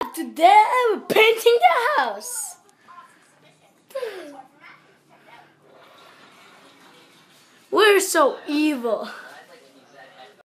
up! Today we're painting the house. We're so evil.